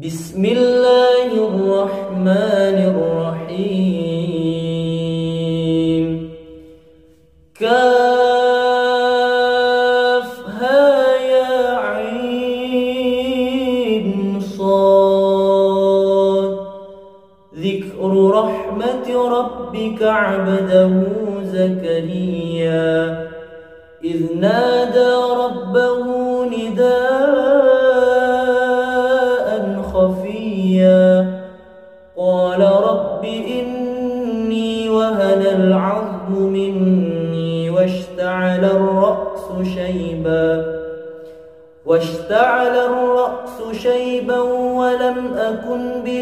بسم الله الرحمن الرحيم. كافها يا عين صاد. ذكر رحمة ربك عبده زكريا إذ نادى ربه نداء خفيا قال رب إني وهن العظم مني واشتعل الرأس شيبا ولم أكن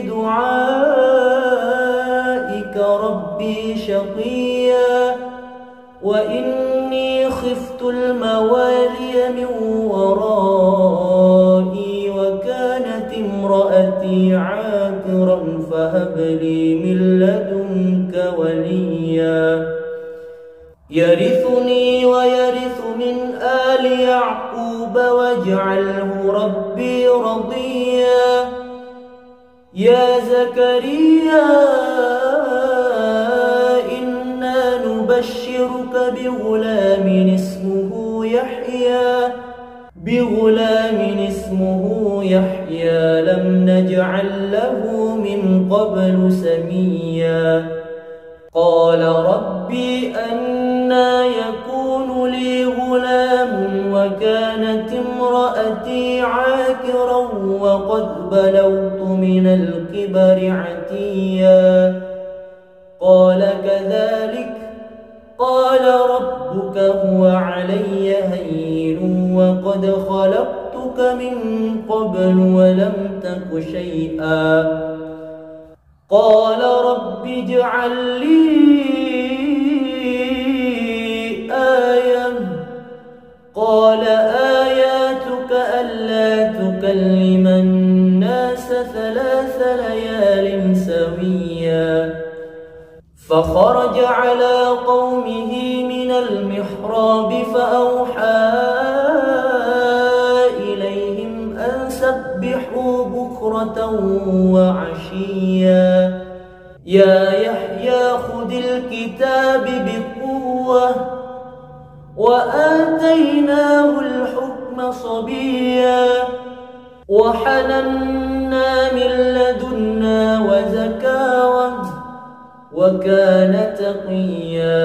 بدعائك ربي شقيا وإني خفت الموالي من ورائي وكانت امرأتي عاقرا فهب لي من لدنك وليا يرثني ويرث من آل يعقوب واجعله ربي رضيا. يا زكريا إنا نبشرك بغلام اسمه يحيى لم نجعل له من قبل سميا. قال ربي أنى يكون لي غلام وكانت امرأتي عاقرا وقد بلغت من الكبر عتيا. قال كذلك قال ربك هو علي هين وقد خلقتك من قبل ولم تك شيئا. قال رب اجعل لي آية. قال آياتك ألا تكلم الناس 3 ليال سويا. فخرج على قومه من المحراب فأوحى إليهم أن سبحوا بكرة وعشيا. يا يحيى خذ الكتاب بقوة وآتيناه الحكم صبيا وحننا من لدنا وزكاة وكان تقيا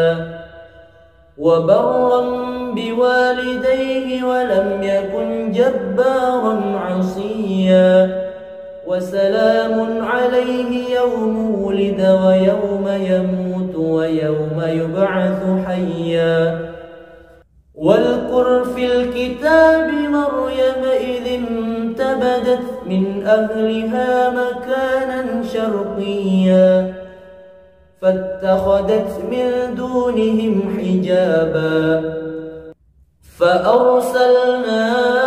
وبرا بوالديه ولم يكن جبارا عصيا. وسلام عليه يوم ولد ويوم يموت ويوم يبعث حيا. واذكر في الكتاب مريم إذ انتبذت من أهلها مكانا شرقيا فاتخذت من دونهم حجابا فأرسلنا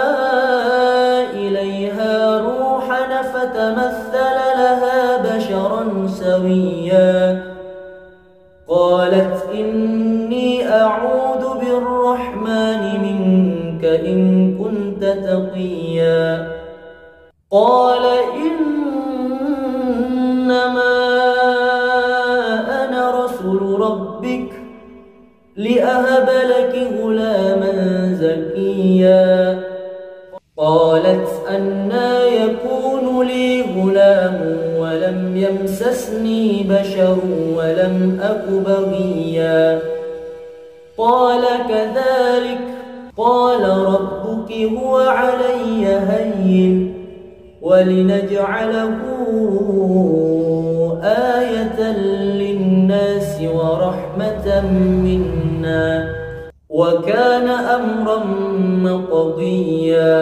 إليها روحنا فتمثل لها بشرا سويا. قالت إني أعوذ بالرحمن منك إن كنت تقيا. قال إنما ربك لأهب لك غلاما زكيا. قالت أنى يكون لي غلام ولم يمسسني بشر ولم أك بغيا. قال كذلك قال ربك هو علي هين ولنجعله آية للناس ورحمة منا وكان أمرا مقضيا.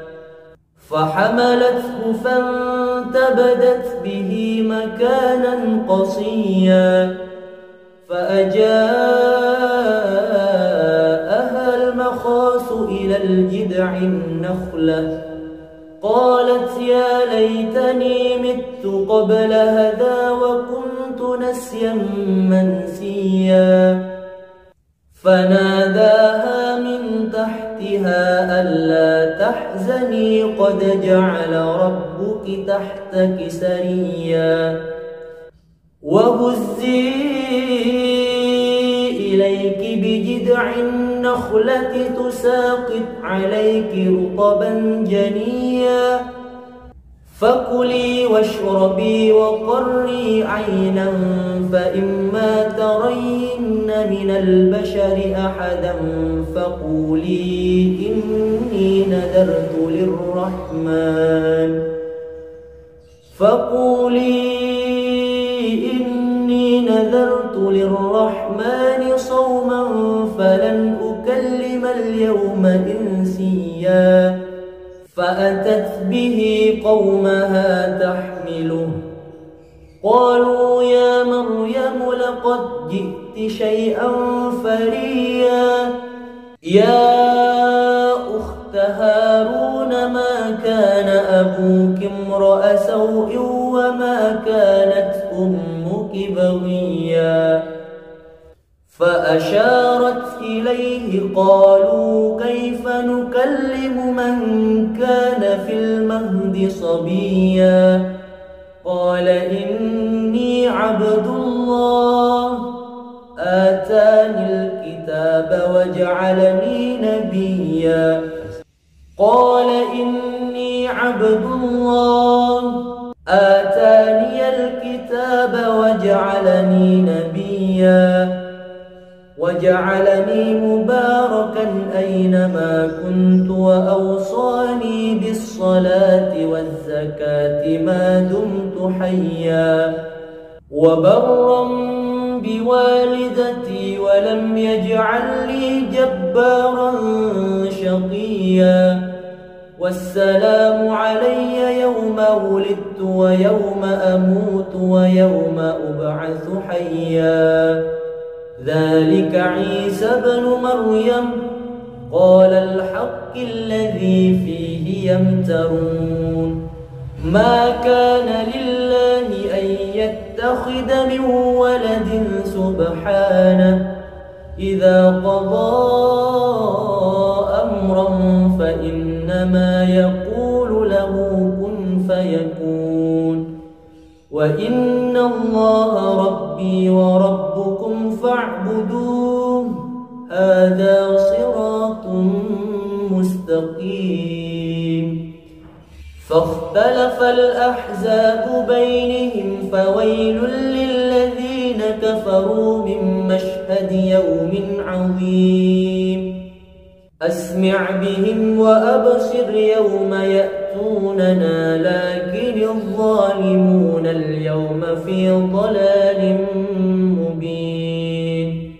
فحملته فانتبذت به مكانا قصيا فأجاءها المخاض إلى الجذع النخلة قالت يا ليتني مت قبل هذا وكنت نسيا منسيا. فناداها من تحتها ألا تحزني قد جعل ربك تحتك سريا وهزي إليك بجذع النخلة تساقط عليك رطبا جنيا فكلي واشربي وقري عينا فإما ترين من البشر أحدا فقولي إني نذرت للرحمن صوما فلن أكلم اليوم إنسيا فأتت به قومها تحمله قالوا يا مريم لقد جئت شيئا فريا يا أخت هارون ما كان أبوك امرأ سوء وما كانت أمك بغيا فأشارت إليه قالوا كيف نكلم من كان في المهد صبيا قال إني عبد الله آتاني الكتاب وجعلني نبيا قال إني عبد الله آتاني الكتاب وجعلني مباركا أينما كنت وأوصاني بالصلاة والزكاة ما دمت حيا وبرا بوالدتي ولم يجعلني جبارا شقيا والسلام علي يوم ولدت ويوم أموت ويوم أبعث حيا ذلك عيسى بن مريم قال الحق الذي فيه يمترون ما كان لله أن يتخذ من ولد سبحانه إذا قضى أمرا فإنما يقول له كن فيكون وإن الله ربي وربكم فاعبدوه هذا صراط مستقيم فاختلف الأحزاب بينهم فويل للذين كفروا من مشهد يوم عظيم أسمع بهم وأبصر يوم يأتوننا لكن الظالمون اليوم في ضلال مبين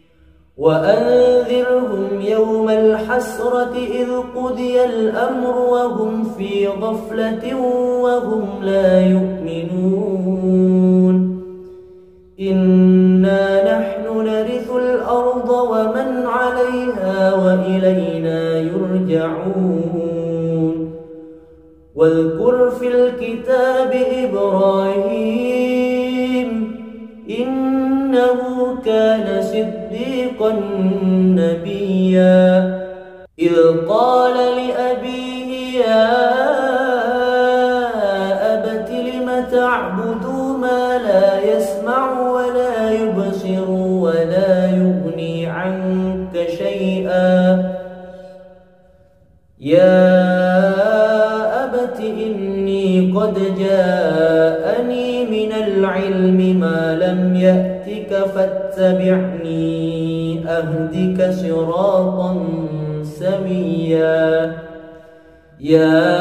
وأنذرهم يوم الحسرة إذ قضي الأمر وهم في غفلة وهم لا يؤمنون إنا نحن نرث الأرض ومن عليها وإلينا يرجعون واذكر في الكتاب إبراهيم إنه كان صديقا نبيا إذ قال لأبيه يا أبت لم تعبد ما لا يسمع ولا يبصر ولا يغني عنك شيئا يا أبت إني قد جاءني من العلم ما لم يأتك فاتبعني أهدك صراطا سويا يا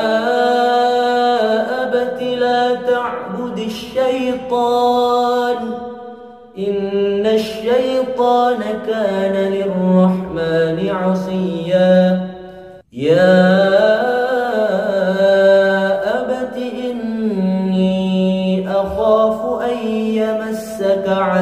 أبت لا تعبد الشيطان إن الشيطان كان للرحمن عصيا يا أبت إني أخاف أن يمسك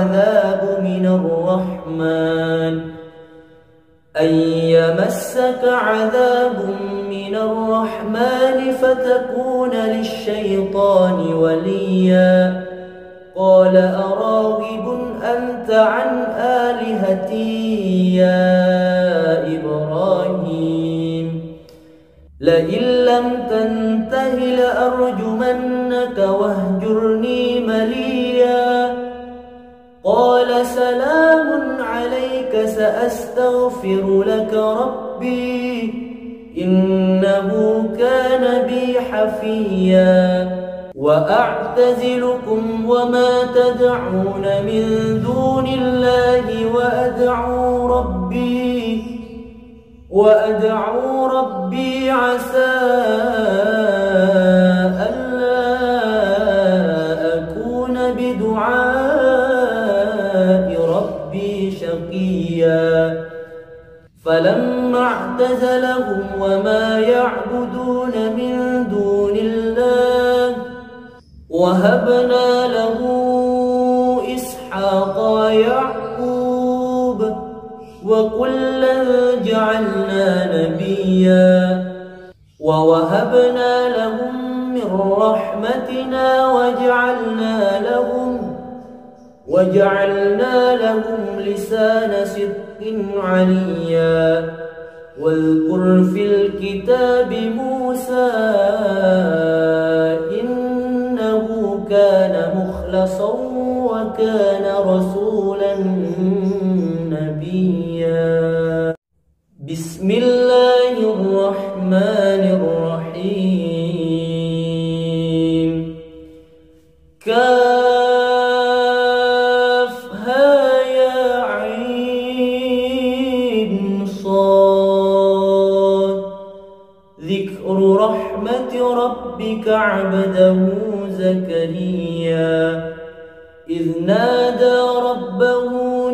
عذاب من الرحمن فتكون للشيطان وليا قال أراغب أنت عن آلهتي يا إبراهيم لئن لم تنته لأرجمنك واهجرني مليا. قال سلام عليك سأستغفر لك ربي إنه كان بي حفيا. وأعتزلكم وما تدعون من دون الله وأدعو ربي عسى ألا أكون بدعاء ربي شقيا. فلما اعتزلهم وما يعبدون من دون الله وهبنا له إسحاق ويعقوب وكلا جعلنا نبيا. ووهبنا لهم من رحمتنا وجعلنا لهم لسان صدق عليا. واذكر في الكتاب موسى إنه كان مخلصا وكان رسولا نبيا. بسم الله الرحمن الرحيم. كافها يا عين صاد. ذكر رحمة ربك عبده زكريا إذ نادى ربه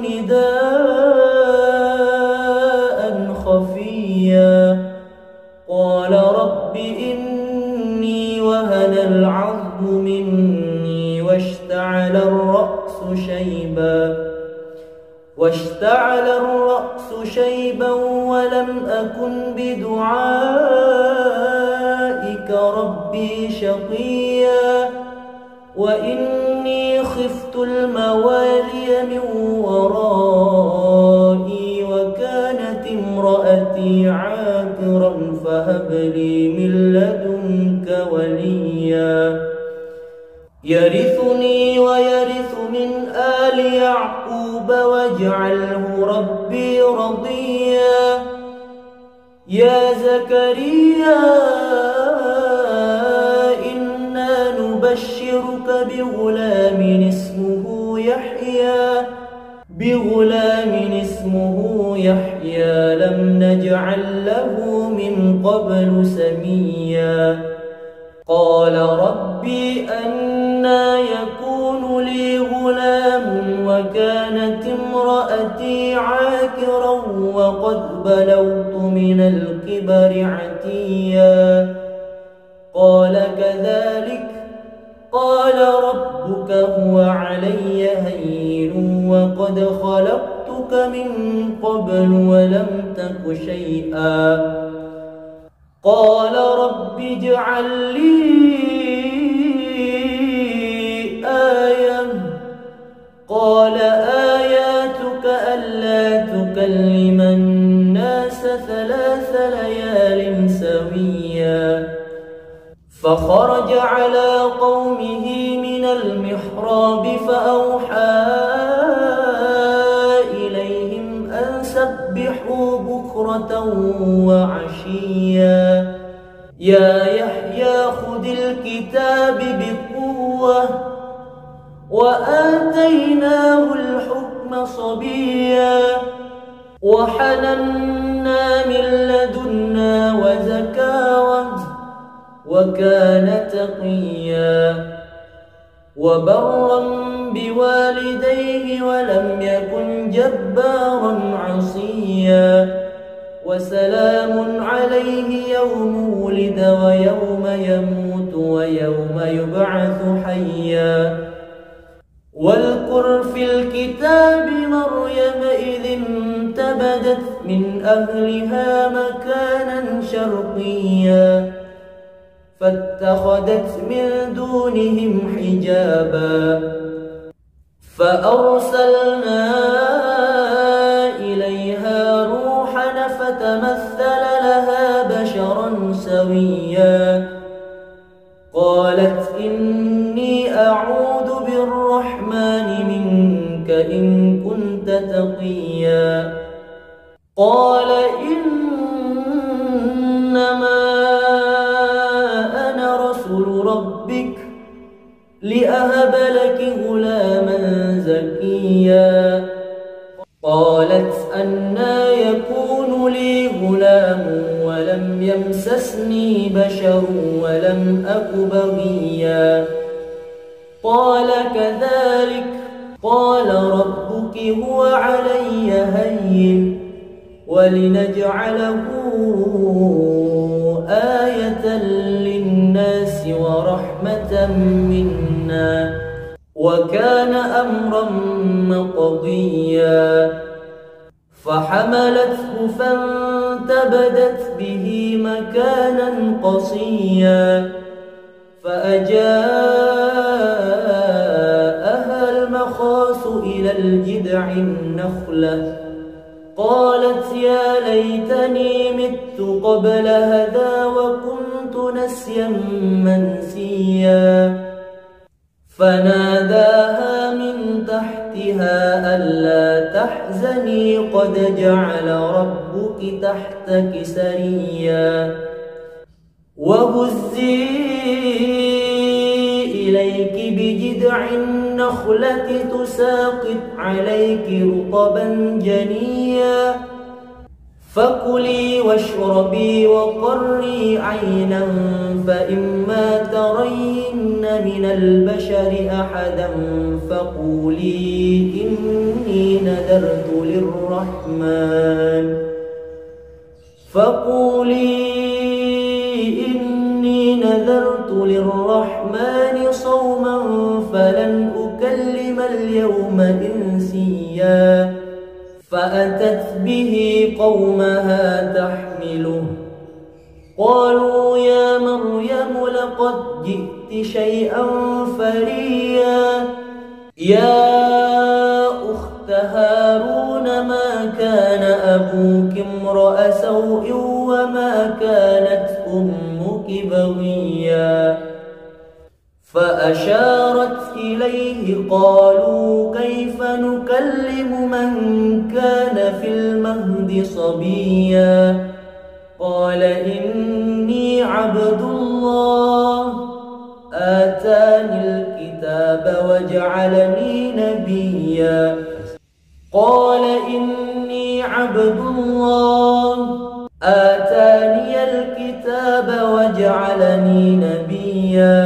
نداء خفيا. قال رب إني وهن العظم مني واشتعل الرأس شيبا ولم أكن بدعائك ربي شقيا. وإني خفت الموالي من ورائي وكانت امرأتي عاقرا فهب لي من لدنك وليا يرثني ويرث من آل يعقوب واجعله ربي رضيا. يا زكريا إنا نبشرك بغلام اسمه يحيى لم نجعل له من قبل سميا. قال ربي أنى يكون لي غلام وكانت امرأتي عاقرا وقد بلغت من الكبر عتيا. قال كذلك قال ربك هو علي هين وقد خلقتك من قبل ولم تك شيئا. قال رب اجعل لي آية. قال آياتك ألا تكلم الناس 3 ليال سويا. فخرج على قومه من المحراب فأوحى إليهم أن سبحوا بكرة وعشيا. يا يحيى خذ الكتاب بقوة وآتيناه الحكم صبيا. وحننا من لدنا وزكاوة وكان تقيا. وبرا بوالديه ولم يكن جبارا عصيا. وسلام عليه يوم ولد ويوم يموت ويوم يبعث حيا. واذكر في الكتاب مريم إذ انتبذت من أهلها مكانا شرقيا فاتخذت من دونهم حجابا. فأرسلنا إليها روحنا فتمثل لها بشرا سويا. قالت إني أعوذ بالرحمن منك إن كنت تقيا قال إنما أنا رسول ربك لأهب لك غلاما زكيا قالت أنى يكون لي غلام ولم يمسسني بشر ولم أك بغيا قال كذلك قال ربك هو علي هين ولنجعله آية للناس ورحمة منا وكان أمرا مقضيا فحملته فانتبذت به مكانا قصيا فأجاءها المخاض إلى الجذع النخلة قالت يا ليتني مت قبل هذا وكنت نسيا منسيا فناداها من تحتها ألا تحزني قد جعل ربك تحتك سريا وهزي إليك بجذع النخلة تساقط عليك رطبا جنيا فكلي واشربي وقري عينا فإما ترين من البشر أحدا فقولي إني نذرت للرحمن صوما فلن أكلم اليوم إنسيا فأتت به قومها تحمله قالوا يا مريم لقد جئت شيئا فريا يا أخت هارون ما كان أبوك امرأ سوء وما كانت أمك بغيا فأشارت إليه قالوا كيف نكلم من كان في المهد صبيا قال إني عبد الله آتاني الكتاب وجعلني نبيا قال إني عبد الله آتاني الكتاب وجعلني نبيا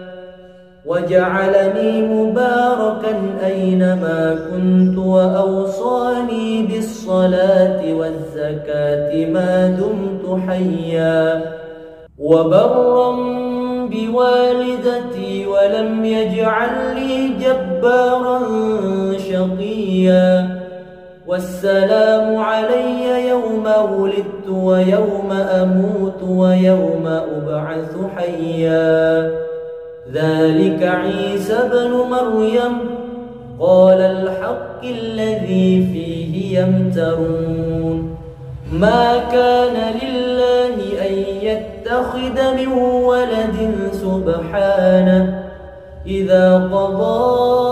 وجعلني مباركا أينما كنت وأوصاني بالصلاة والزكاة ما دمت حيا وبرا بوالدتي ولم يجعلني جبارا شقيا والسلام علي يوم ولدت ويوم أموت ويوم أبعث حيا ذلك عيسى بن مريم قال الحق الذي فيه يمترون ما كان لله أن يتخذ من ولد سبحانه إذا قضى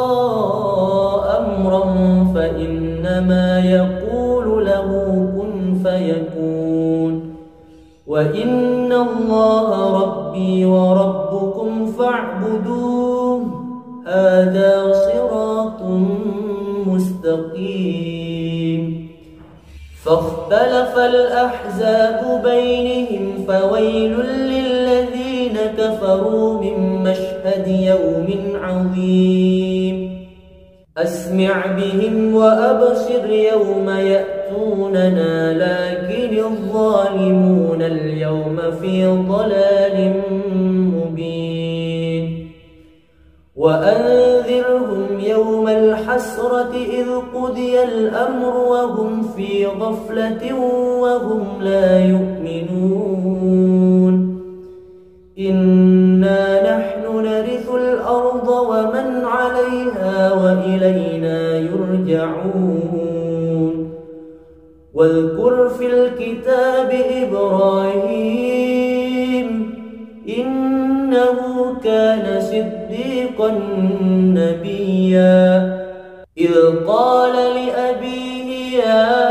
أمرا فإنما يقول له كن فيكون وإن الله ربي وربكم فاعبدوه هذا صراط مستقيم فاختلف الأحزاب بينهم فويل للذين كفروا من مشهد يوم عظيم أسمع بهم وأبصر يوم يأتوننا لكن الظالمون اليوم في ضلال مبين وأنذرهم يوم الحسرة إذ قضي الأمر وهم في غفلة وهم لا يؤمنون إنا نحن نرث الأرض ومن عليها وإلينا يرجعون واذكر في الكتاب إبراهيم إنه كان صديقا نبيا إذ قال لأبيه يا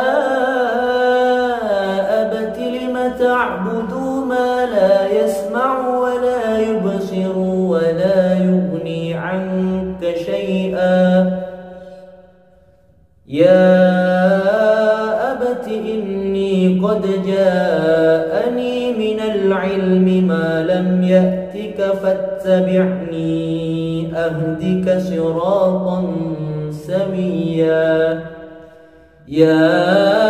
أبت لم تعبد ما لا يسمع ولا يبصر ولا يغني عنك شيئا يا أبت إني قد جاءني من العلم ما لم يأتك فاتبعني أهدك صراطا سويا يا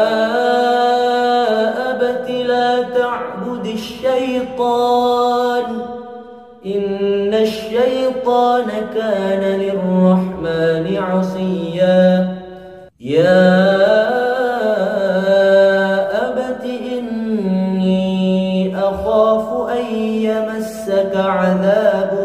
أبت لا تعبد الشيطان إن الشيطان كان للرحمن عصيا يا أبت إني أخاف أن يمسك عذاب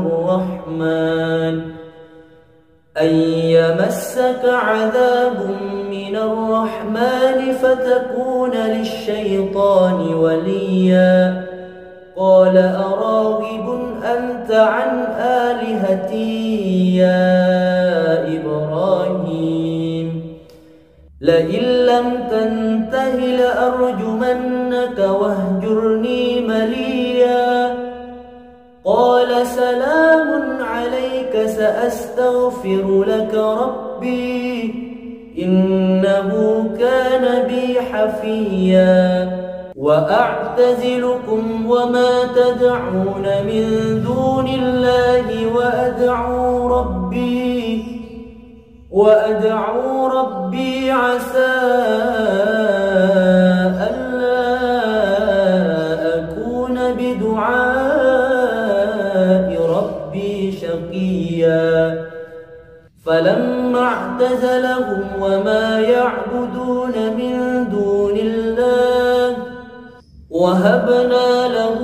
من الرحمن فتكون للشيطان وليا قال أراغب أنت عن آلهتي يا إبراهيم لئن لم تنته لأرجمنك واهجرني مليا قال سلام عليك سأستغفر لك ربي إنه كان بي حفيا وأعتزلكم وما تدعون من دون الله وأدعو ربي عسى ألا أكون بدعاء ربي شقيا فلما اعتزلهم وما يعبدون من دون الله وهبنا له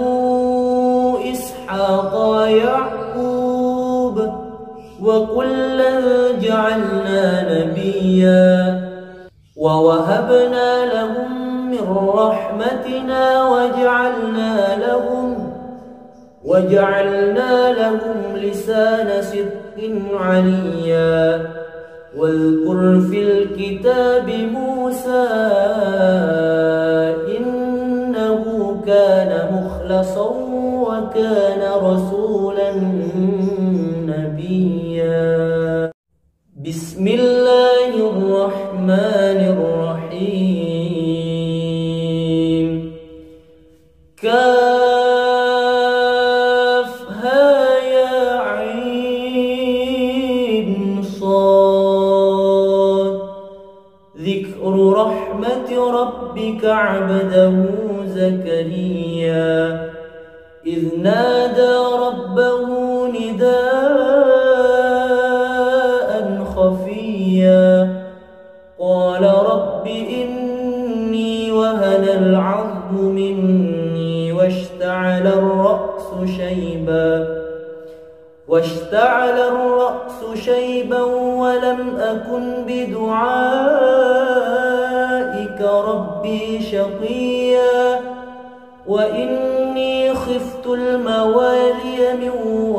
إسحاق ويعقوب وكلا جعلنا نبيا ووهبنا لهم من رحمتنا وجعلنا لهم لسان صدق عليا واذكر في الكتاب موسى إنه كان مخلصا وكان رسولا نبيا بسم الله الرحمن الرحيم كافها يا عين صاد ذكر رحمة ربك عبده زكريا إذ نادى ربه نداء خفيا قال رب إني وهن العظم مني واشتعل الرأس شيبا ولم أكن بدعائك ربي شقيا وإني خفت الموالي من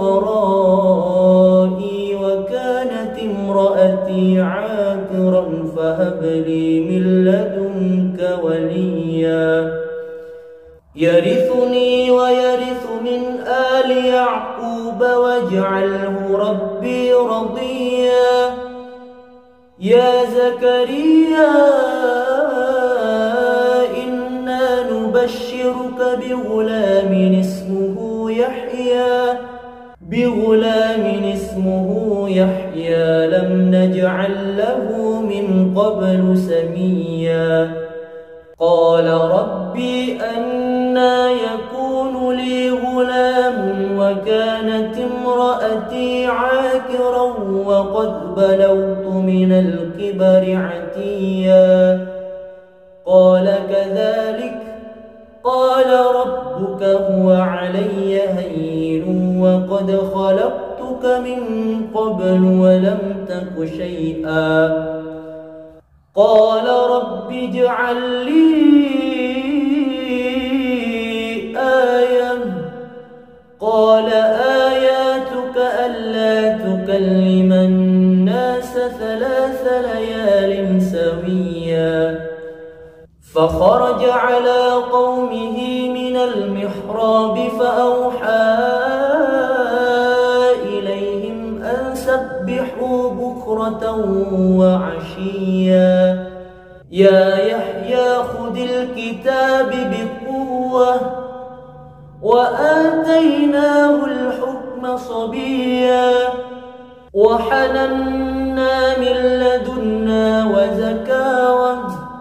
ورائي وكانت امرأتي عاقرا فهب لي من لدنك وليا يرثني ويرث من آل يعقوب واجعله ربي رضيا يا زكريا إنا نبشرك بغلام اسمه يحيى لم نجعل له من قبل سميا قال ربي أنى يكون لي غلام وكانت امرأتي عاقرا وقد بلغت من الكبر عتيا قال كذلك قال ربك هو علي هين وقد خلقتك من قبل ولم تك شيئا قال رب اجعل لي آية قال آياتك ألا تكلم الناس 3 ليال سويا فخرج على قومه من المحراب فأوحى إليهم أن سبحوا بكرة وعشيا يا يحيى خذ الكتاب بقوة وآتيناه الحكم صبيا وحننا من لدنا وزكاوة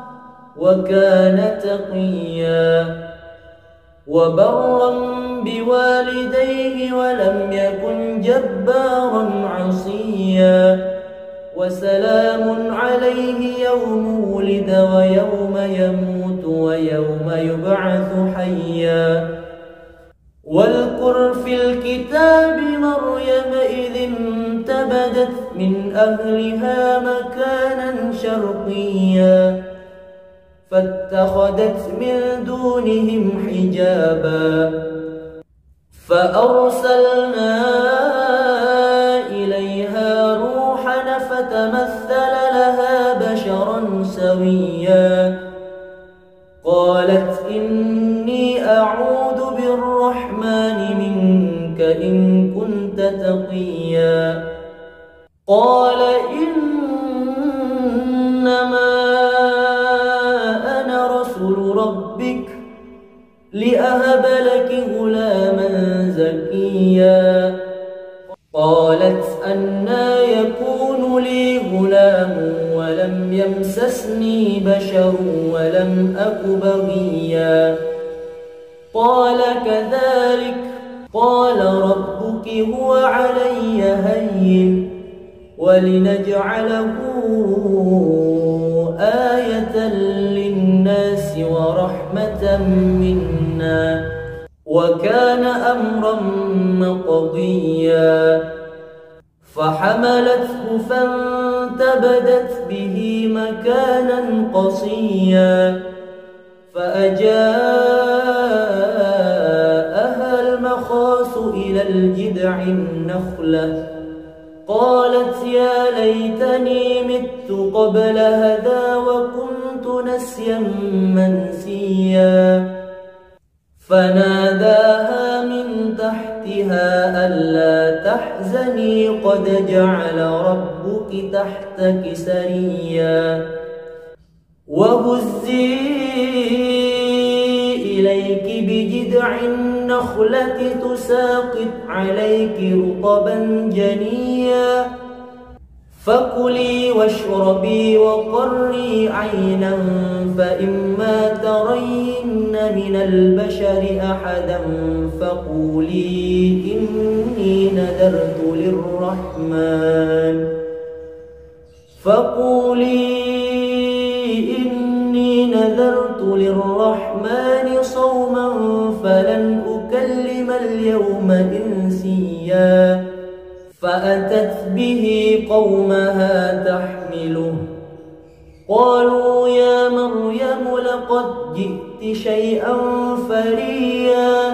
وكان تقيا وبرا بوالديه ولم يكن جبارا عصيا وسلام عليه يوم ولد ويوم يموت ويوم يبعث حيا واذكر في الكتاب مريم إذ انتبذت من أهلها مكانا شرقيا فاتخذت من دونهم حجابا فأرسلنا إليها روحنا فتمثل لها بشرا سويا قالت إني أعوذ بالرحمن منك إن كنت تقيا قال إنما أنا رسول ربك لأهب لك غلاما زكيا قالت أنى يكون لي غلام ولم يمسسني بشر ولم أك بغيا قال كذلك قال ربك هو علي هين ولنجعله آية للناس ورحمة منا وكان أمرا مقضيا فحملته فانتبذت به مكانا قصيا فأجاءها المخاض إلى الجذع النخلة قالت يا ليتني مت قبل هذا وكنت نسيا منسيا فناداها من تحتها ألا تحزني قد جعل ربك تحتك سريا وهزي إليك بجذع النخلة تساقط عليك رطبا جنيا فكلي واشربي وقري عينا فإما ترين من البشر أحدا فقولي إني نذرت للرحمن صوما فلن أكلم اليوم إنسيا فأتت به قومها تحمله قالوا يا مريم لقد جئت شيئا فريا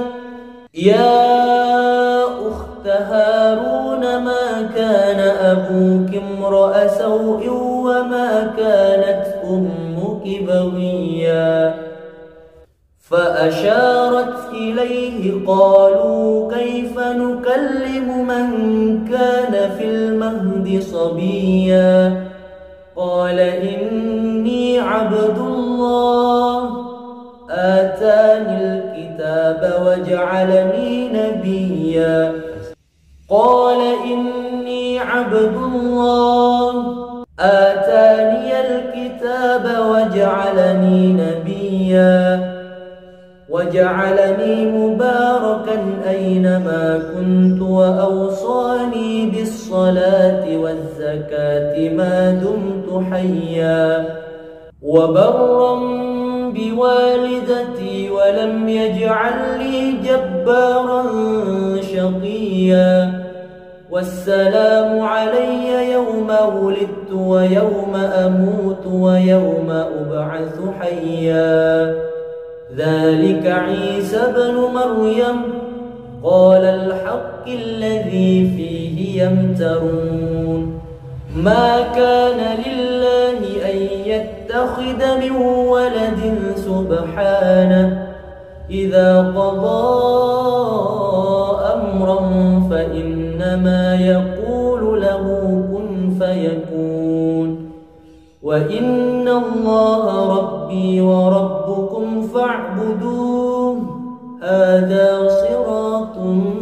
يا أخت هارون ما كان أبوك امرأ سوء وما كانت أمك بغيا فأشارت إليه قالوا كيف نكلم من كان في المهد صبيا قال إني عبد الله آتاني الكتاب وجعلني نبيا قال إني عبد الله آتاني الكتاب وجعلني نبيا وجعلني مباركا أينما كنت وأوصاني بالصلاة والزكاة ما دمت حيا وبرا بوالدتي ولم يجعلني جبارا شقيا والسلام علي يوم ولدت ويوم أموت ويوم أبعث حيا ذلك عيسى بن مريم قال الحق الذي فيه يمترون ما كان لله أن يتخذ من ولد سبحانه إذا قضى أمرا فإنما يقول له كن فيكون وإن الله ربي وربكم فاعبدوه هذا صراط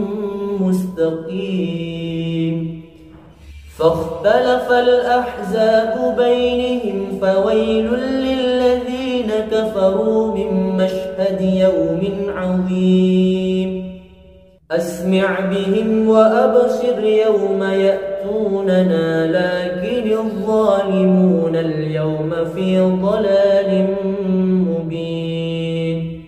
مستقيم فاختلف الأحزاب بينهم فويل للذين كفروا من مشهد يوم عظيم أسمع بهم وأبصر يوم يأتوننا لكن الظالمون اليوم في ضلال مبين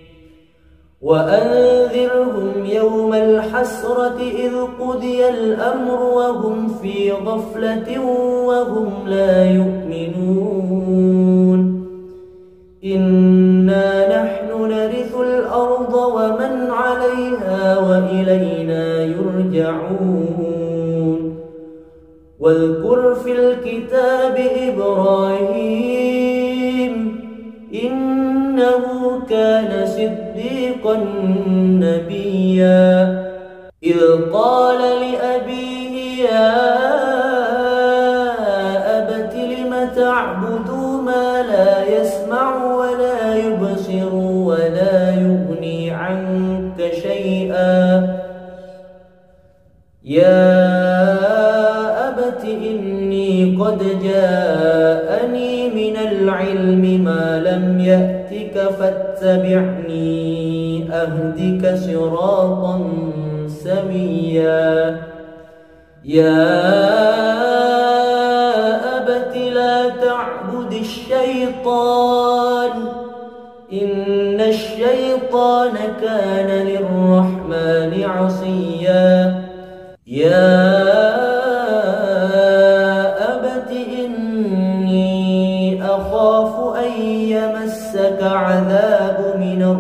وأنذرهم يوم الحسرة إذ قضي الأمر وهم في غفلة وهم لا يؤمنون إنا نحن نرث الأرض ومن عليها وإلينا يرجعون واذكر في الكتاب إبراهيم إنه كان صديقا نبيا إذ قال لأبيه يا أبت لم تعبد ما لا يسمع ولا يبصر ولا يغني عنك شيئا يا أبت إني قد جاءني من العلم ما لم يأتك فاتبعني أهدك صراطا سويا يا أبت لا تعبد الشيطان إن الشيطان كان للرحمن عصيا يا أبت إني أخاف أن يمسك عذاب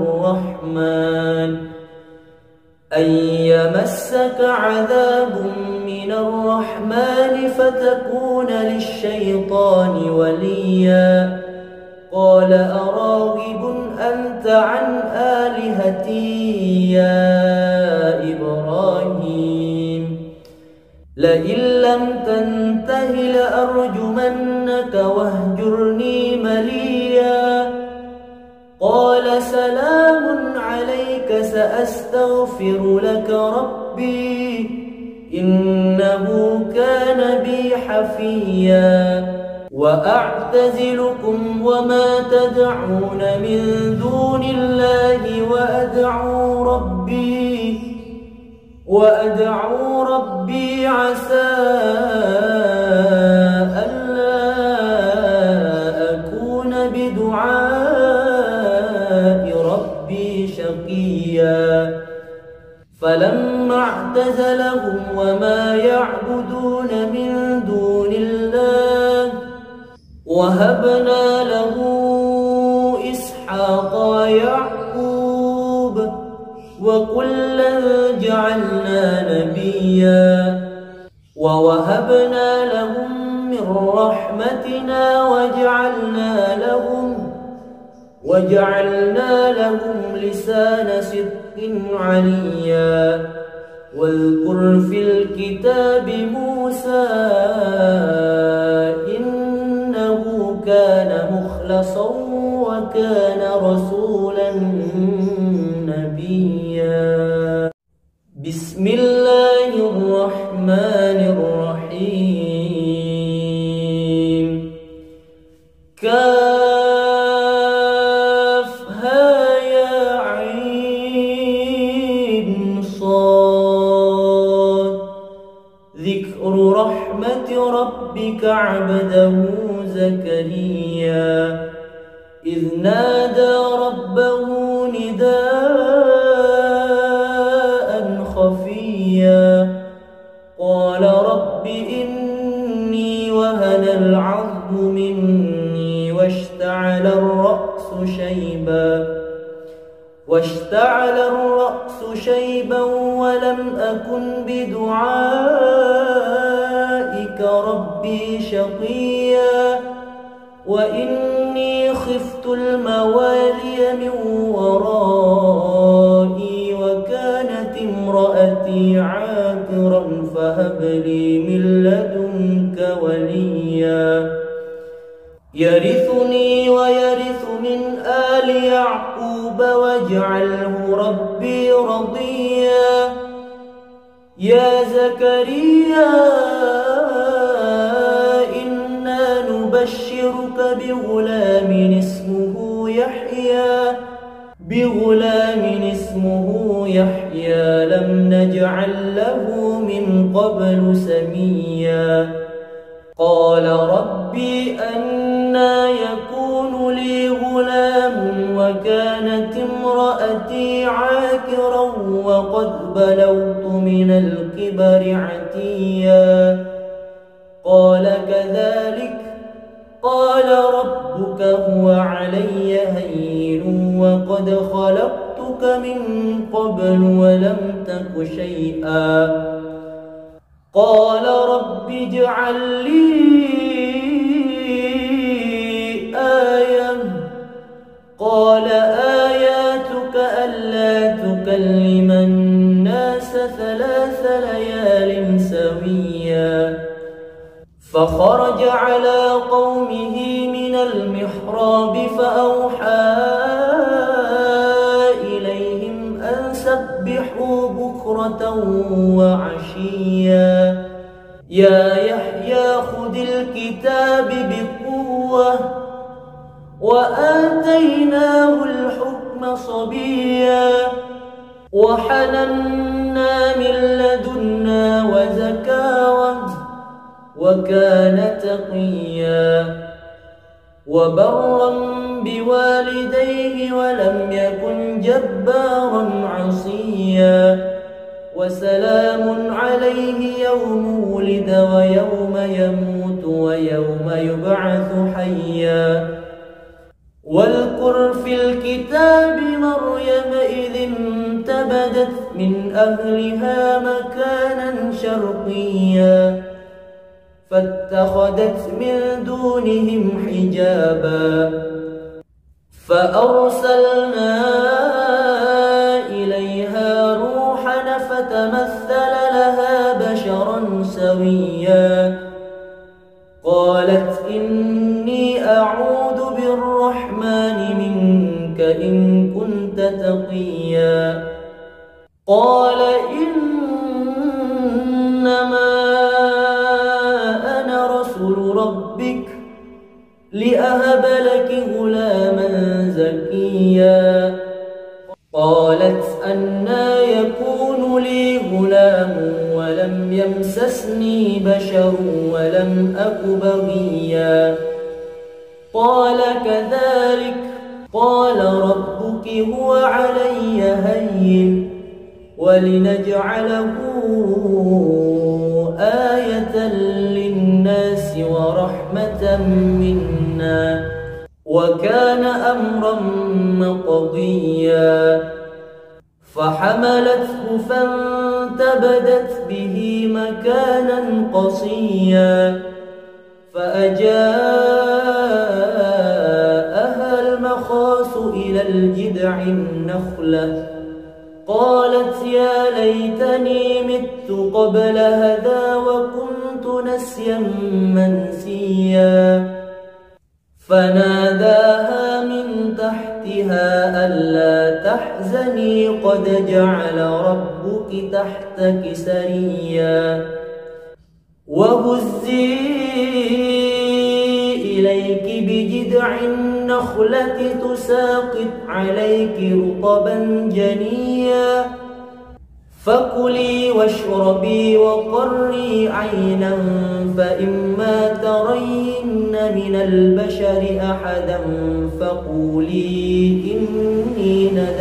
من الرحمن فتكون للشيطان وليا قال أراغب أنت عن آلهتي يا إبراهيم لئن لم تنته لأرجمنك واهجرني مليا قال سلام عليك سأستغفر لك ربي إنه كان بي حفيا وأعتزلكم وما تدعون من دون الله وأدعو ربي عسى ألا أكون بدعاء ربي شقيا فلما اعتزلهم وما يعبدون من دون الله وهبنا له إسحاق ويعقوب وكلا جعلنا نبيا ووهبنا لهم من رحمتنا وجعلنا لهم لسان صدق عليا واذكر في الكتاب موسى إنه كان مخلصا وكان رسولا نبيا بسم الله الرحمن الرحيم كافها يا عين صاد ذكر رحمة ربك عبده زكريا إذ نادى ربه نداء خفيا قال رب إني وهن العظم مني واشتعل الرأس شيبا واشتعل الرأس شيبا ولم أكن بدعائك ربي شقيا وإني خفت الموالي من ورائي وكانت امرأتي عاقرا فهب لي من لدنك وليا يرثني ويرث من آل يعقوب واجعله ربي رضيا يا زكريا إنا نبشرك بغلام اسمه يحيى لم نجعل له من قبل سميا قال ربي أنى يكون لي غلام وكانت امرأتي عاقرا وقد بلغت من الكبر عتيا قال كذلك قال ربك هو علي هين وقد خلقتك من قبل ولم تك شيئا قال رب اجعل لي آية قال آياتك ألا تكلم الناس 3 ليال سويا فخرج على قومه من المحراب فأوحى إليهم أن سبحوا بكرة وعشيا يا يحيى خذ الكتاب بقوة وآتيناه الحكم صبيا وحننا من لدنا وزكاوة وكان تقيا وبرا بوالديه ولم يكن جبارا عصيا وسلام عليه يوم ولد ويوم يموت ويوم يبعث حيا واذكر في الكتاب مريم إذ انتبذت من أهلها مكانا شرقيا فاتخذت من دونهم حجابا فأرسلنا إليها روحنا فتمثل لها بشرا سويا قالت إني أعوذ بالرحمن منك إن كنت تقيا قال إنما ربك لأهب لك غلاما زكيا قالت أنى يكون لي غلام ولم يمسسني بشر ولم أك بغيا قال كذلك قال ربك هو علي هين ولنجعله آية للناس ورحمة منا وكان أمرا مقضيا فحملته فانتبذت به مكانا قصيا فأجاءها المخاص إلى الجذع النخلة قالت يا ليتني مت قبل هذا وكنت نسيا منسيا فناداها من تحتها ألا تحزني قد جعل ربك تحتك سريا وهزي إليك بجذع النخلة تساقط عليك رطبا جنيا فكلي واشربي وقري عينا فإما ترين من البشر أحدا فقولي إني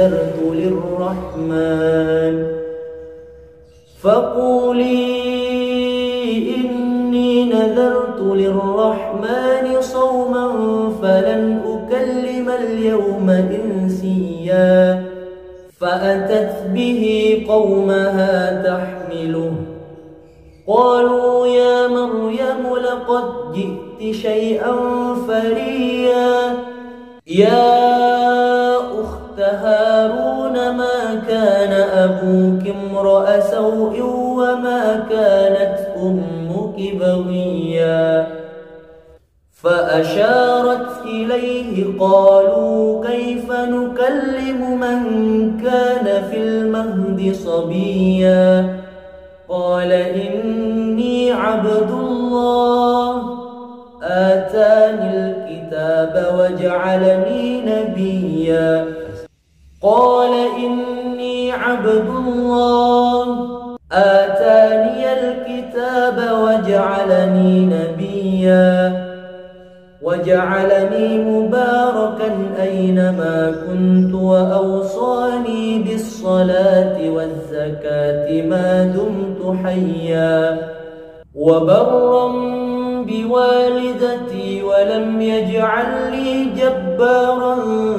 نذرت للرحمن صوما فلن أكلم اليوم إنسيا فأتت به قومها تحمله قالوا يا مريم لقد جئت شيئا فريا يا أخت هارون ما كان أبوك امرأ سوء وما كانت أمك بغيا فأشارت إليه قالوا كيف نكلم من كان في المهد صبيا قال إني عبد الله آتاني الكتاب وجعلني نبيا قال إني عبد الله آتاني الكتاب وجعلني نبيا وجعلني مباركا أينما كنت وأوصاني بالصلاة والزكاة ما دمت حيا وبرا بوالدتي ولم يجعلني جبارا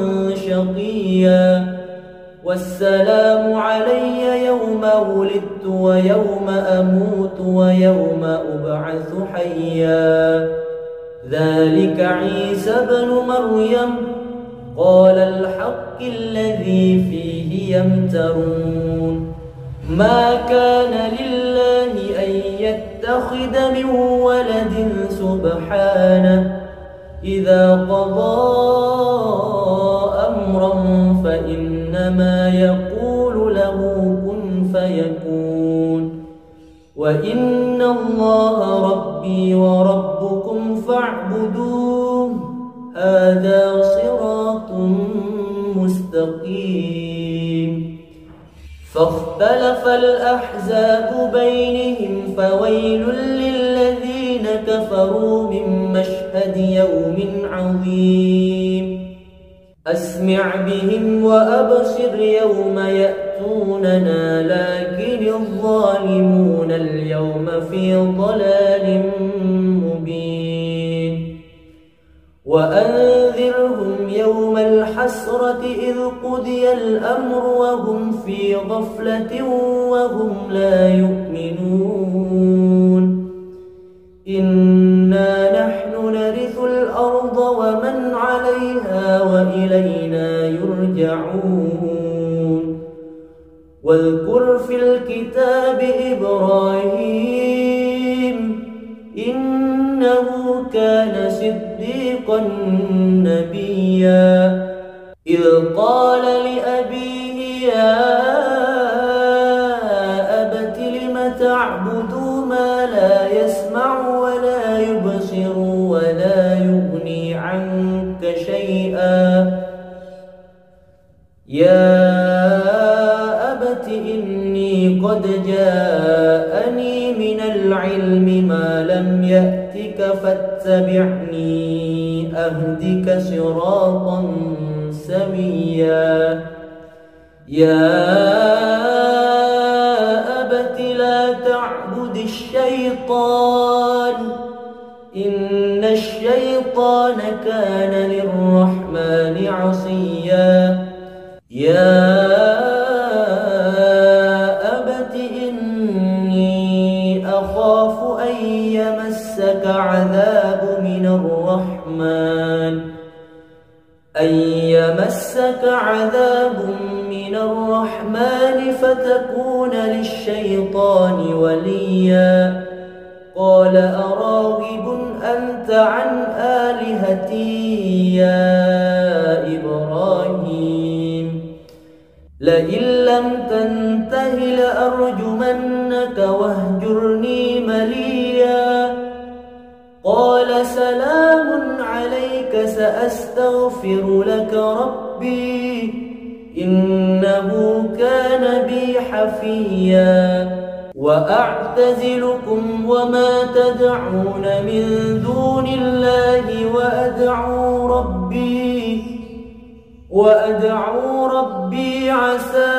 شقيا والسلام علي يوم ولدت ويوم أموت ويوم أبعث حيا ذلك عيسى بن مريم قال الحق الذي فيه يمترون ما كان لله أن يتخذ من ولد سبحانه إذا قضى أمرا فإنما يقول له كن فيكون وإن الله ربي وربكم فاعبدوه هذا صراط مستقيم فاختلف الأحزاب بينهم فويل للذين كفروا من مشهد يوم عظيم أسمع بهم وأبصر يوم يأتوننا لكن الظالمون اليوم في ضلال مبين وأنذرهم يوم الحسرة إذ قضي الأمر وهم في غفلة وهم لا يؤمنون إنا نحن نرث الأرض ومن عليها وإلينا يرجعون واذكر في الكتاب إبراهيم إنه كان صديقا نبيا إذ قال لأبيه يا أبت لم تعبد ما لا يسمع ولا يبصر ولا يغني عنك شيئا يا أبت إني قد جاءني من العلم ما لم يأتك فاتبعني أهدك صراطا سويا يا أبت لا تعبد الشيطان إن الشيطان كان للرحمن عصيا يا أبت إني أخاف أن يمسك عذاب من الرحمن فتكون للشيطان وليا قال أراغب أنت عن آلهتي يا إبراهيم لئن لم تنته لأرجمنك واهجرني مليا قال سلام عليك سأستغفر لك ربي إنه كان بي حفيا وأعتزلكم وما تدعون من دون الله وأدعو ربي عسى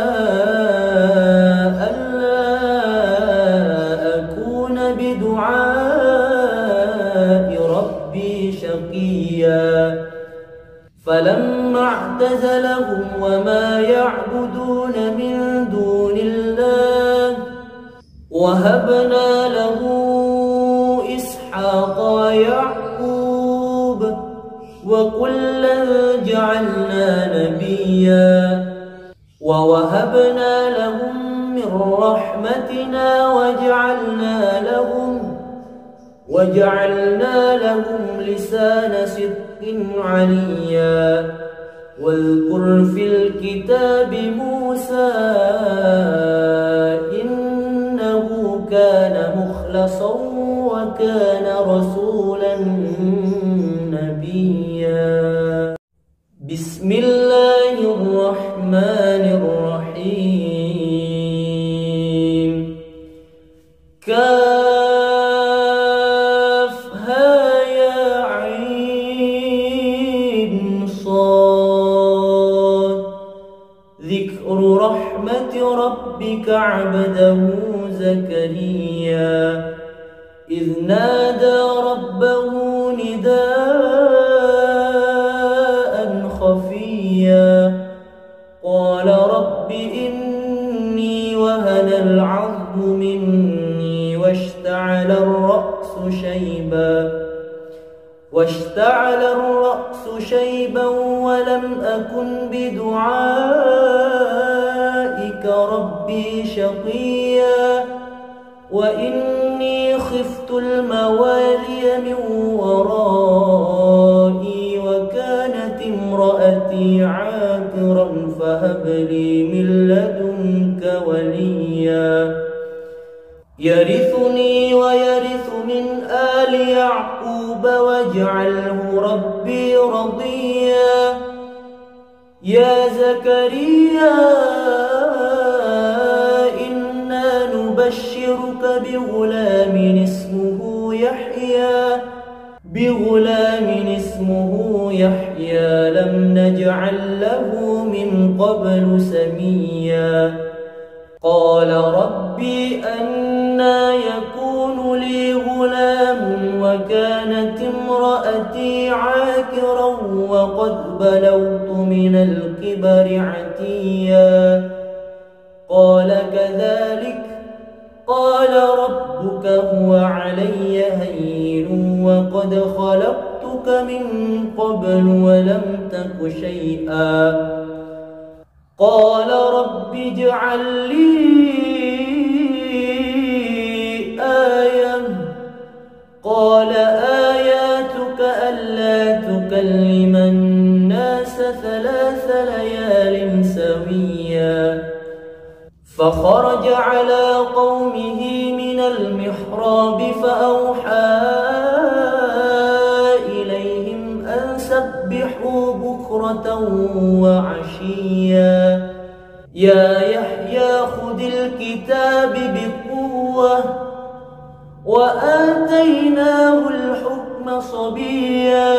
ألا أكون بدعاء ربي شقيا فلما اعتزلهم وما يعبدون من دون الله وهبنا له إسحاق ويعقوب وكلا جعلنا نبيا ووهبنا لهم من رحمتنا وجعلنا لهم لسان صدق عليا واذكر في الكتاب موسى إنه كان مخلصا وكان رسولا نبيا. بسم الله الرحمن الرحيم. كافها يا عين صاد ذكر رحمة ربك عبده زكريا إذ نادى ربه نداء خفيا قال رب إني وهن العظم مني واشتعل الرأس شيبا ولم أكن بدعائك ربي شقيا وإني خفت الموالي من ورائي وكانت امرأتي عاقرا فهب لي من لدنك وليا يرثني ويرث من آل يعقوب واجعله ربي رضيا. يا زكريا إنا نبشرك بغلام اسمه يحيى لم نجعل له من قبل سميا. قال ربي أنى يكون لي غلام وكانت امرأتي عاقرا وقد بلغت من الكبر عتيا. قال كذلك قال ربك هو علي هين وقد خلقتك من قبل ولم تك شيئا. قال رب اجعل لي آية. قال آياتك ألا تكلم الناس 3 ليال سويا. فخرج على قومه من المحراب فأوحى إليهم أن سبحوا بكرة وعشيا. يا يحيى خذ الكتاب بقوة وآتيناه الحكم صبيا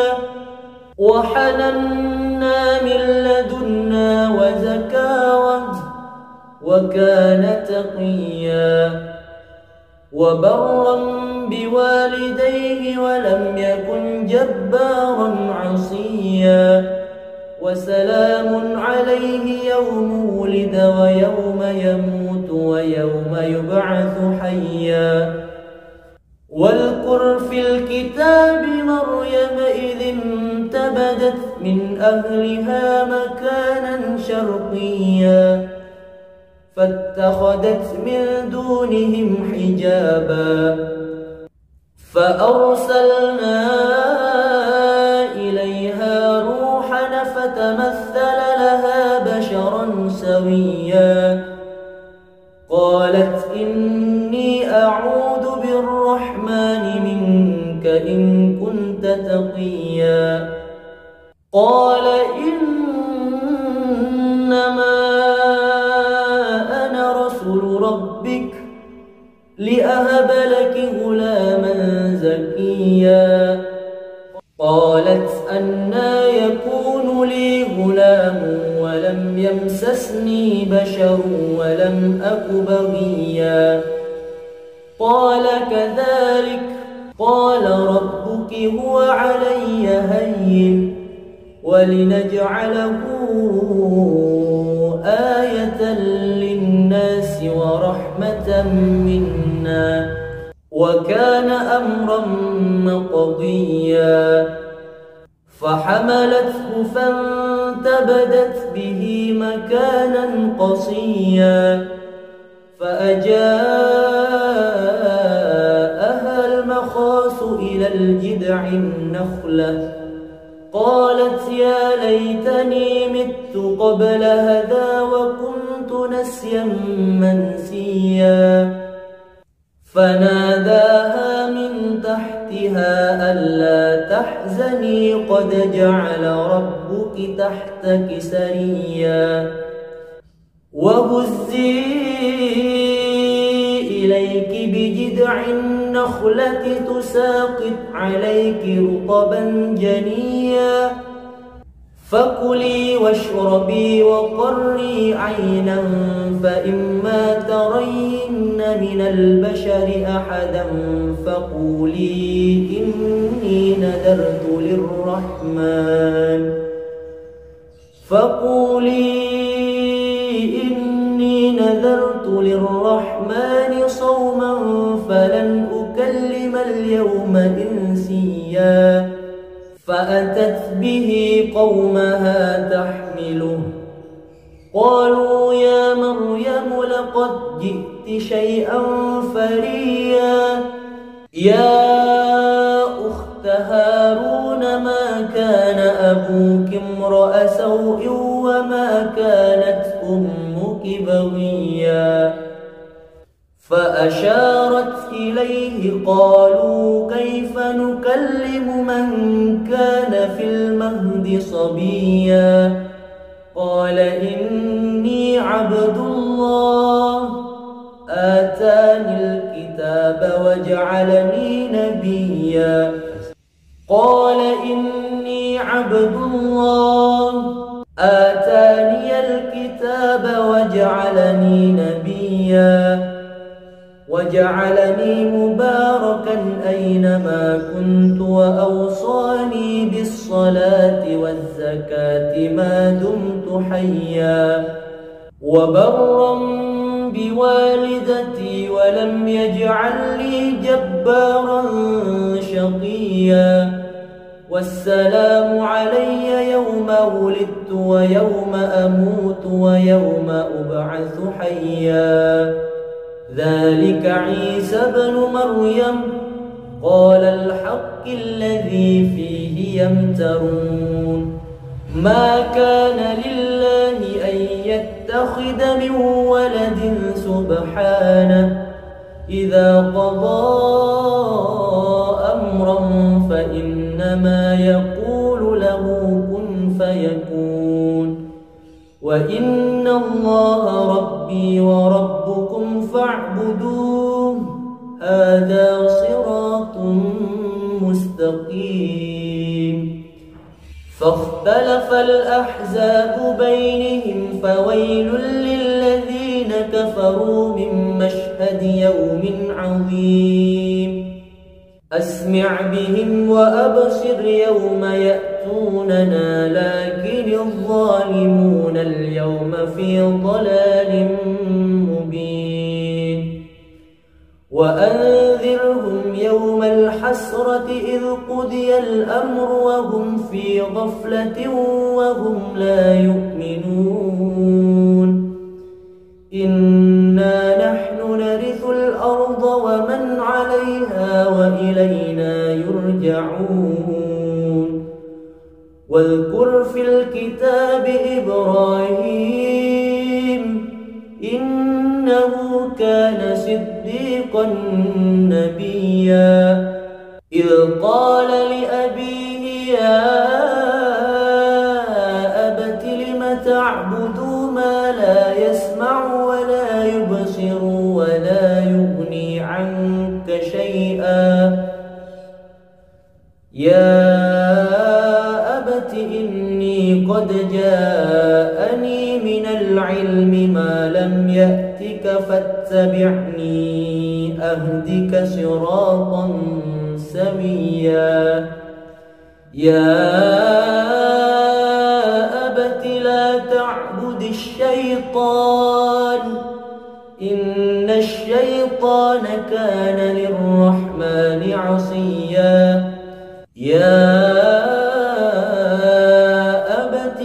وحننا من لدنا وزكاوة وكان تقيا وبرا بوالديه ولم يكن جبارا عصيا. وسلام عليه يوم ولد ويوم يموت ويوم يبعث حيا. واذكر في الكتاب مريم إذ انتبذت من أهلها مكانا شرقيا فاتخذت من دونهم حجابا فأرسلنا إليها روحنا فتمثل لها بشرا سويا. قالت إني أعوذ بالرحمن منك إن كنت تقيا. قال إنما أنا رسول ربك لأهب لك غلاما زكيا. قالت أنى يكون لي غلام ولم يمسسني بشر ولم أك بغيا. قال كذلك قال ربك هو علي هين ولنجعله آية للناس ورحمة منا وكان أمرا مقضيا فحملته فانتبذت به مكانا قصيا فأجاءها المخاض إلى الجذع النخلة قالت يا ليتني مت قبل هذا وكنت نسيا منسيا فناداها من تحتها ألا تحزني قد جعل ربك تحتك سريا وهزي إليك بجذع النخلة تساقط عليك رطبا جنيا فكلي واشربي وقري عينا فإما ترين من البشر أحدا فقولي إني نذرت للرحمن صوما فلن أكلم اليوم إنسيا فأتت به قومها تحمله قالوا يا مريم لقد جئت شيئا فريا يا أخت هارون ما كان أبوك امرأ سوء وما كانت أمك بغيا فأشارت إليه قالوا كيف نكلم من كان في المهد صبيا قال إني عبد الله آتاني الكتاب وجعلني نبيا قال إني عبد الله آتاني الكتاب وجعلني نبيا وجعلني مباركا أينما كنت وأوصاني بالصلاة والزكاة ما دمت حيا وبرا بوالدتي ولم يجعلني جبارا شقيا والسلام علي يوم ولدت ويوم أموت ويوم أبعث حيا ذلك عيسى ابن مريم قال الحق الذي فيه يمترون ما كان لله أن يتخذ من ولد سبحانه إذا قضى أمرا فإنما يقول له كن فيكون وإن الله ربي وربكم فاعبدوه هذا صراط مستقيم فاختلف الأحزاب بينهم فويل للذين كفروا من مشهد يوم عظيم أسمع بهم وأبصر يوم يأتوننا لكن الظالمون اليوم في ضلال مبين وأنذرهم يوم الحسرة إذ قضي الأمر وهم في غفلة وهم لا يؤمنون إنا نحن نرث الأرض ومن عليها وإلينا يرجعون واذكر في الكتاب إبراهيم إنه كان صديقا نبيا إذ قال لأبيه يا أبت لم تعبد ما لا يسمع ولا يبصر ولا يغني عنك شيئا يا أبت إني قد جاءني من العلم ما لم يأتك فاتبعني أهدك صراطا سويا يا أبت لا تعبد الشيطان إن الشيطان كان للرحمن عصيا يا أبت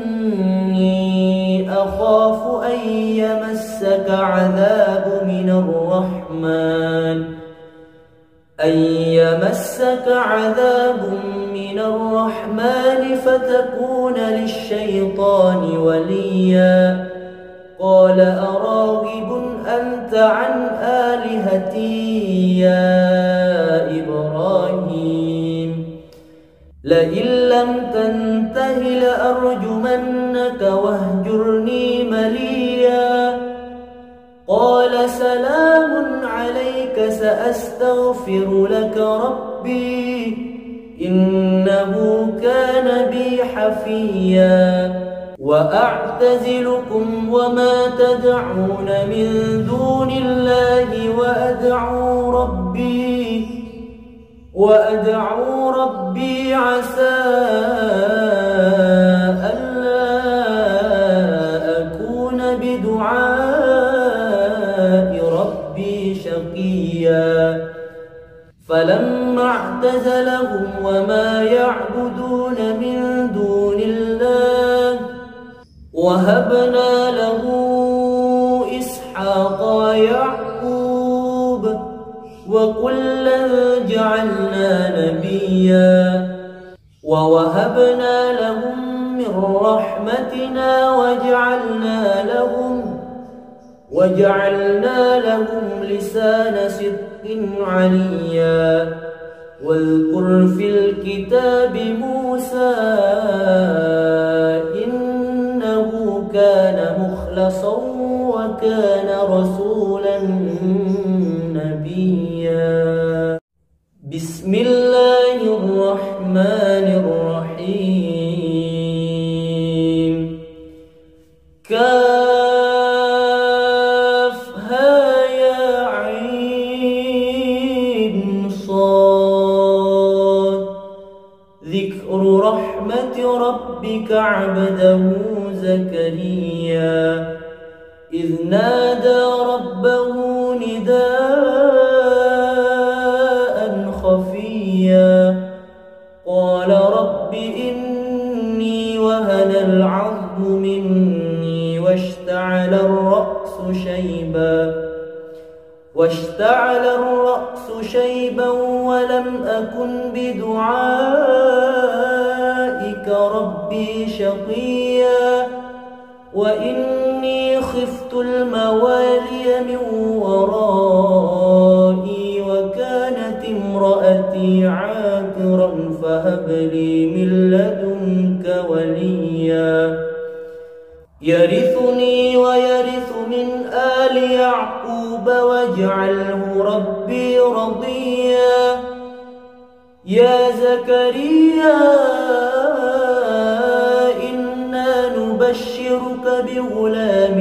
إني أخاف أن يمسك عذاب من الرحمن فتكون للشيطان وليا قال أراغب أنت عن آلهتي يا إبراهيم لئن لم تنته لأرجمنك واهجرني مليا قال سلام عليك سأستغفر لك ربي إنه كان بي حفيا وأعتزلكم وما تدعون من دون الله وأدعو ربي عسى ألا أكون بدعاء ربي شقيا فلما اعتزلهم وما يعبدون من دون الله وهبنا له إسحاق ويعقوب وكلا جعلنا نبيا ووهبنا لهم من رحمتنا وجعلنا لهم لسان صدق عليا واذكر في الكتاب موسى إنه كان مخلصا وكان رسولا نبيا بسم الله الرحمن الرحيم كافها يا عين صاد ذكر رحمة ربك عبده زكريا إذ نادى ربه نداء خفيا قال رب إني وهن العظم مني واشتعل الرأس شيبا ولم أكن بدعائك ربي شقيا وإني خفت الموالي من ورائي وكانت امرأتي عاقرا فهب لي من لدنك وليا يرثني ويرث من آل يعقوب واجعله ربي رضيا يا زكريا إنا نبشرك بغلام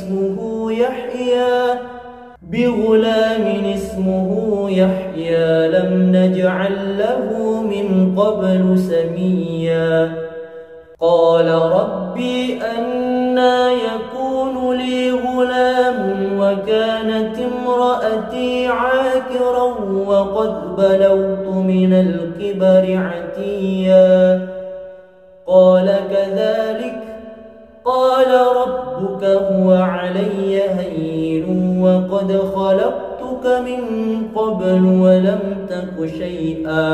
اسمه يحيى لم نجعل له من قبل سميا قال ربي أنى يكون لي غلام وكانت امرأتي عاقرا وقد بلغت من الكبر عتيا قال كذلك قال ربك هو علي هين وقد خلقتك من قبل ولم تك شيئا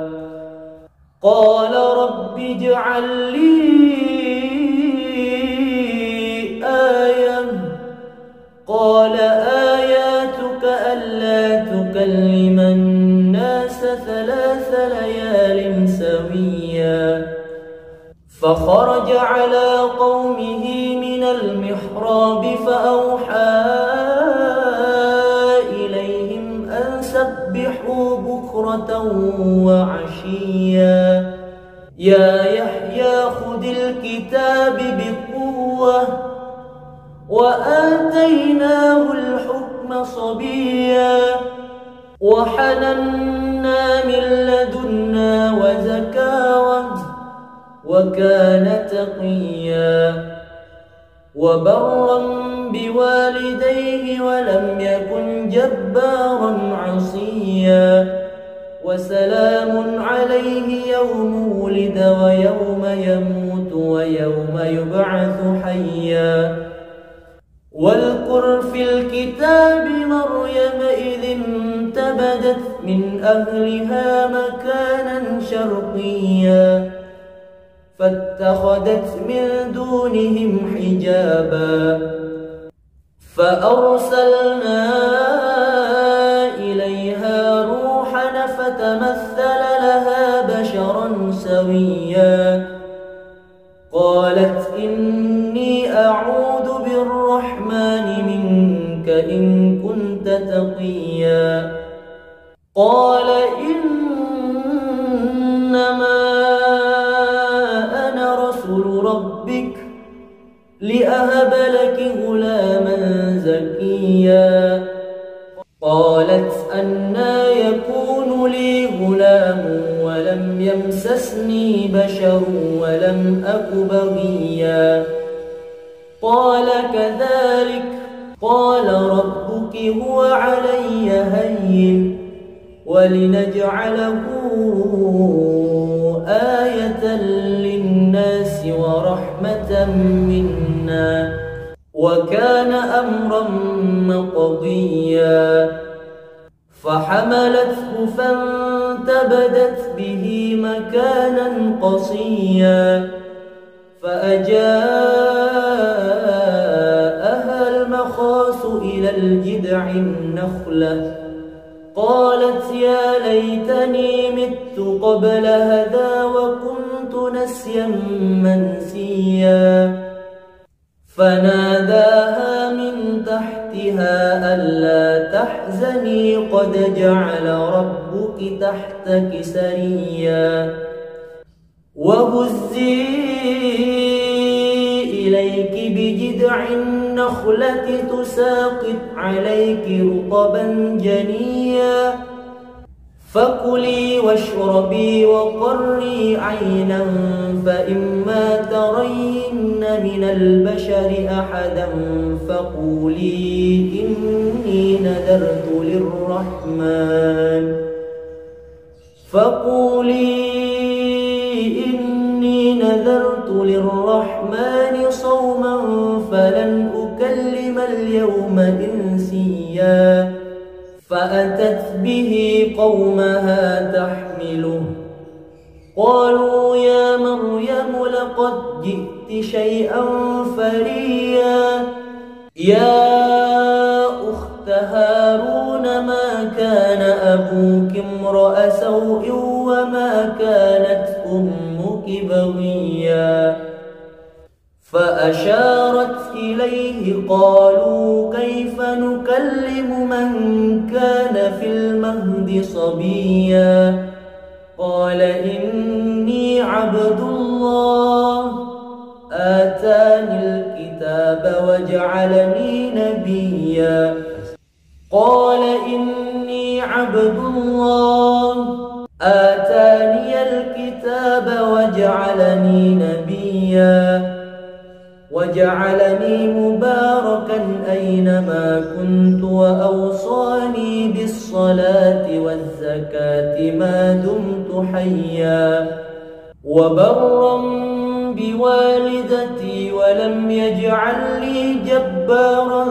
قال رب اجعل لي آية قال آياتك ألا تكلم الناس 3 ليال سويا فخرج على قومه من المحراب فأوحى إليهم أن سبحوا بكرة وعشيا يا يحيى خذ الكتاب بقوة وآتيناه الحكم صبيا وحننا من لدنا وزكاة وكان تقيا وبرا بوالديه ولم يكن جبارا عصيا وسلام عليه يوم ولد ويوم يموت ويوم يبعث حيا واذكر في الكتاب مريم إذ انتبذت من أهلها مكانا شرقيا فاتخذت من دونهم حجابا فأرسلنا إليها روحنا فتمثل لها بشرا سويا قالت إني أعوذ بالرحمن منك إن كنت تقيا قال إنما أنا رسول ربك لأهب لك غلاما زكيا قالت أنى يكون لي غلام ولم يمسسني بشر ولم أك بغيا قال كذلك قال ربك هو علي هين ولنجعله آية للناس ورحمة منا وكان أمرا مقضيا فحملته فانتبذت به مكانا قصيا فأجاءها المخاض إلى الجذع النخلة قالت يا ليتني مت قبل هذا وكنت نسيا منسيا فناداها من تحتها ألا تحزني قد جعل ربك تحتك سريا وهزي إليك بجذع النخلة تساقط عليك رطبا جنيا فكلي واشربي وقري عينا فإما ترين من البشر أحدا فقولي إني نذرت للرحمن صوما فلن أكلم اليوم إنسيا فأتت به قومها تحمله قالوا يا مريم لقد جئت شيئا فريا يا أخت هارون ما كان أبوك امرأ سوء وما كانت أمك بغيا فأشارت إليه قالوا كيف نكلم من كان في المهد صبيا قال إني عبد الله آتاني الكتاب وجعلني نبيا قال إني عبد الله آتاني الكتاب وجعلني نبيا وجعلني مباركا أينما كنت وأوصاني بالصلاة والزكاة ما دمت حيا وبرا بوالدتي ولم يجعلني جبارا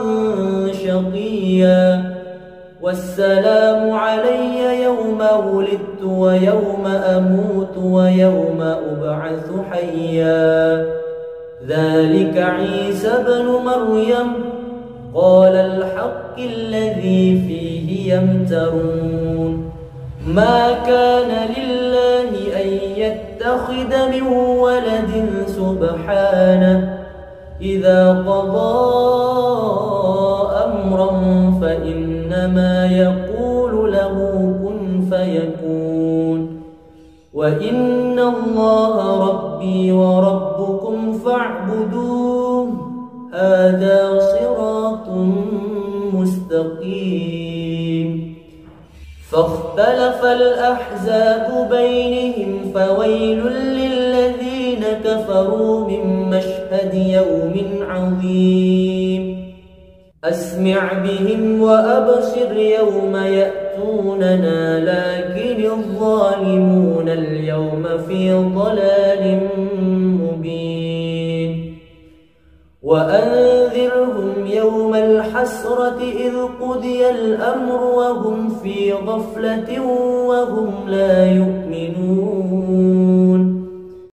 شقيا والسلام علي يوم ولدت ويوم أموت ويوم أبعث حيا ذلك عيسى ابن مريم قال الحق الذي فيه يمترون ما كان لله أن يتخذ من ولد سبحانه إذا قضى أمرا فإنما يقول له كن فيكون وإن الله ربي وربكم فاعبدوه هذا صراط مستقيم فاختلف الأحزاب بينهم فويل للذين كفروا من مشهد يوم عظيم أسمع بهم وأبصر يوم يأتوننا لكن الظالمون اليوم في ضلال مبين وأنذرهم يوم الحسرة إذ قضي الأمر وهم في غفلة وهم لا يؤمنون